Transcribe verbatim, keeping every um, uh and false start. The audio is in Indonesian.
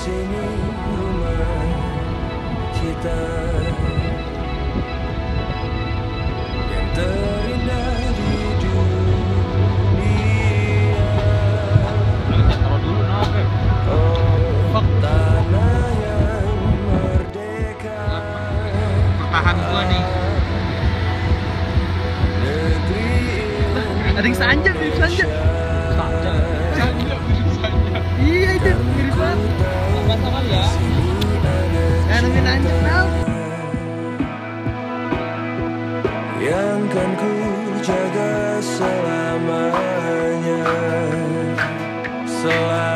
sini rumah kita yang terindah di dunia. Taruh dulu, nah. Oh, tanah yang merdeka. Pertahan gua nih. Negeri Ada yang sanjak, ada yang sanjak. Sanjak, sanjak, sanjak. Iya itu, mirip banget. Apa sama ya? Gak ada yang nanjak tau. yang kan ku jaga selamanya. Selamanya.